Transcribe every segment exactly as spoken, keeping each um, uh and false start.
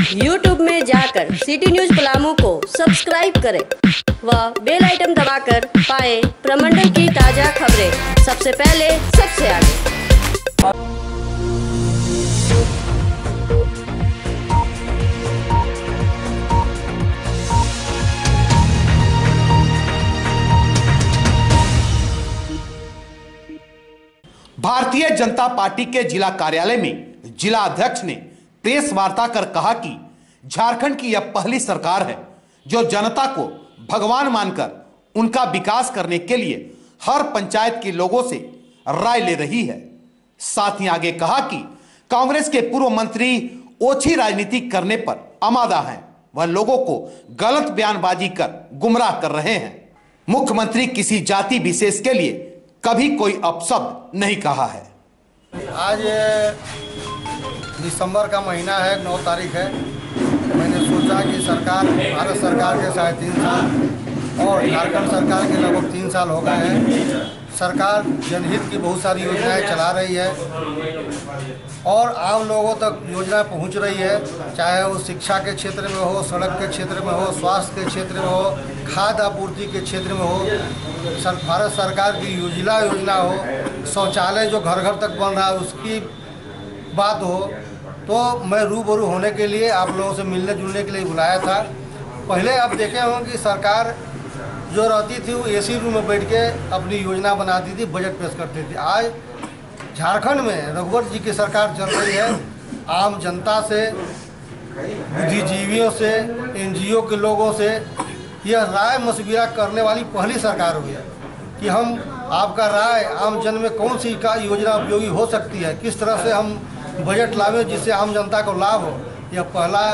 YouTube में जाकर city news Palamu को सब्सक्राइब करें व बेल आइटम दबाकर पाएं प्रमंडल की ताजा खबरें सबसे पहले सबसे आगे। भारतीय जनता पार्टी के जिला कार्यालय में जिला अध्यक्ष ने प्रेस वार्ता कर कहा कि झारखंड की यह पहली सरकार है जो जनता को भगवान मानकर उनका विकास करने के लिए हर पंचायत के लोगों से राय ले रही है। साथ ही आगे कहा कि कांग्रेस के पूर्व मंत्री ओछी राजनीति करने पर आमादा हैं, वह लोगों को गलत बयानबाजी कर गुमराह कर रहे हैं। मुख्यमंत्री किसी जाति विशेष के लिए कभी कोई अपशब्द नहीं कहा है। आज दिसंबर का महीना है, नौ तारीख है। मैंने सोचा कि सरकार, भारत सरकार के साढ़े तीन साल और झारखंड सरकार के लगभग तीन साल हो गए हैं। सरकार जनहित की बहुत सारी योजनाएं चला रही है और आम लोगों तक योजना पहुंच रही है, चाहे वो शिक्षा के क्षेत्र में हो, सड़क के क्षेत्र में हो, स्वास्थ्य के क्षेत्र में हो, खाद्य आपूर्ति के क्षेत्र में हो, सर, भारत सरकार की योजना योजना हो, शौचालय जो घर घर तक बन रहा है उसकी बात हो। तो मैं रूबरू होने के लिए आप लोगों से मिलने जुलने के लिए बुलाया था। पहले आप देखे होंगे कि सरकार जो रहती थी वो एसी रूम में बैठ के अपनी योजना बनाती थी, बजट पेश करती थी। आज झारखंड में रघुवर जी की सरकार चल रही है। आम जनता से, बुद्धिजीवियों से, एनजीओ के लोगों से यह राय मशविरा करने वाली पहली सरकार हुई है कि हम आपका राय आम जन में कौन सी का योजना उपयोगी हो सकती है, किस तरह से हम बजट लावें जिससे आम जनता को लाभ हो। यह पहला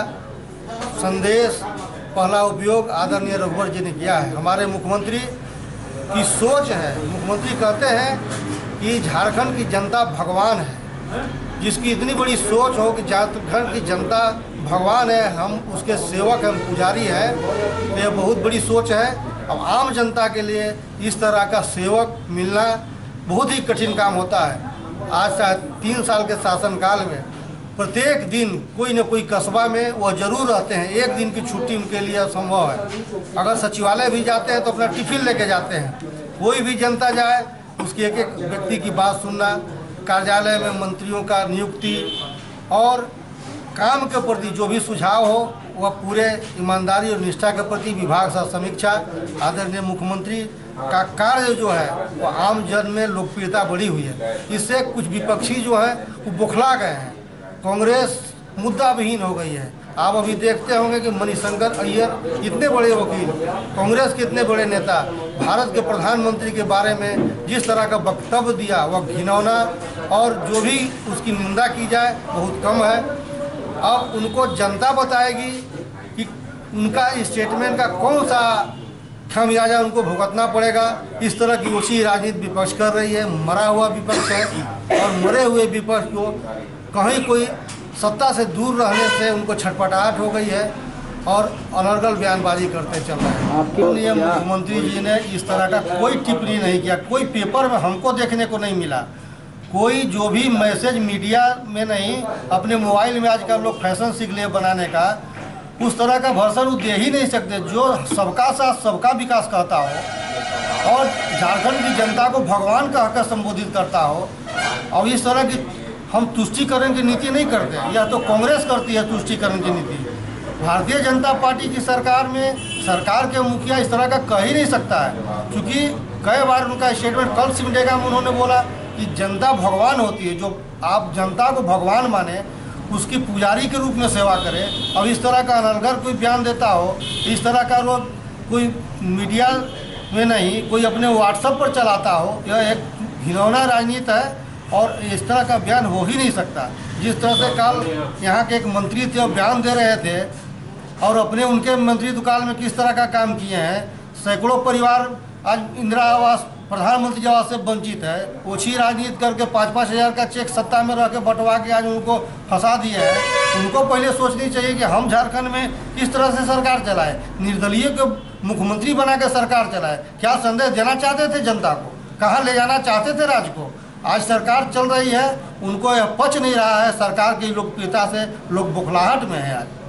संदेश, पहला उपयोग आदरणीय रघुवर जी ने किया है। हमारे मुख्यमंत्री की सोच है, मुख्यमंत्री कहते हैं कि झारखंड की जनता भगवान है। जिसकी इतनी बड़ी सोच हो कि झारखंड की जनता भगवान है, हम उसके सेवक, हम पुजारी हैं, ये बहुत बड़ी सोच है। अब आम जनता के लिए इस तरह का सेवक मिलना बहुत ही कठिन काम होता है। आज से तीन साल के शासनकाल में प्रत्येक दिन कोई न कोई कस्बा में वह जरूर रहते हैं। एक दिन की छुट्टी उनके लिए असंभव है। अगर सचिवालय भी जाते हैं तो अपना टिफिन लेके जाते हैं। कोई भी जनता जाए उसकी एक एक व्यक्ति की बात सुनना, कार्यालय में मंत्रियों का नियुक्ति और काम के प्रति जो भी सुझाव हो वह पूरे ईमानदारी और निष्ठा के प्रति विभाग से समीक्षा। आदरणीय मुख्यमंत्री का कार्य जो है वो आम जन में लोकप्रियता बढ़ी हुई है। इससे कुछ विपक्षी जो है वो बौखला गए हैं, कांग्रेस मुद्दा विहीन हो गई है। आप अभी देखते होंगे कि मणिशंकर अय्यर इतने बड़े वकील, कांग्रेस के इतने बड़े नेता, भारत के प्रधानमंत्री के बारे में जिस तरह का वक्तव्य दिया वह घिनौना और जो भी उसकी निंदा की जाए बहुत कम है। अब उनको जनता बताएगी कि उनका स्टेटमेंट का कौन सा खामियाजा उनको भुगतना पड़ेगा। इस तरह की उसी राजनीति विपक्ष कर रही है। मरा हुआ विपक्ष है और मरे हुए विपक्ष को कहीं कोई सत्ता से दूर रहने से उनको छटपटाहट हो गई है और अनर्गल बयानबाजी करते चल रहे हैं। आपके मुख्यमंत्री जी ने इस तरह का कोई टिप्पणी नहीं किया, कोई पेपर में हमको देखने को नहीं मिला। कोई जो भी मैसेज मीडिया में नहीं, अपने मोबाइल में आजकल लोग फैशन सीख लिए बनाने का, उस तरह का वर्षन वो दे ही नहीं सकते जो सबका साथ सबका विकास कहता हो और झारखंड की जनता को भगवान कहकर संबोधित करता हो। और इस तरह की हम तुष्टिकरण की नीति नहीं करते, यह तो कांग्रेस करती है तुष्टिकरण की नीति। भारतीय जनता पार्टी की सरकार में सरकार के मुखिया इस तरह का कह ही नहीं सकता है, क्योंकि कई बार उनका स्टेटमेंट कल सिमडेगा में उन्होंने बोला कि जनता भगवान होती है। जो आप जनता को भगवान माने उसकी पुजारी के रूप में सेवा करें। अब इस तरह का अनर्गल कोई बयान देता हो, इस तरह का लोग कोई मीडिया में नहीं, कोई अपने व्हाट्सएप पर चलाता हो, यह एक घिनौना राजनीति है और इस तरह का बयान हो ही नहीं सकता। जिस तरह से कल यहाँ के एक मंत्री थे और बयान दे रहे थे और अपने उनके मंत्री काल में किस तरह का काम किए हैं। सैकड़ों परिवार आज इंदिरा आवास, प्रधानमंत्री आवास से वंचित है। ओछी राजनीति करके पाँच पाँच हज़ार का चेक सत्ता में रह के बंटवा के आज उनको फंसा दिया है। उनको पहले सोचनी चाहिए कि हम झारखंड में किस तरह से सरकार चलाए, निर्दलीय को मुख्यमंत्री बना के सरकार चलाए। क्या संदेश देना चाहते थे जनता को, कहाँ ले जाना चाहते थे राज्य को। आज सरकार चल रही है, उनको यह पच नहीं रहा है। सरकार की लोकप्रियता से लोग बौखलाहट में है आज।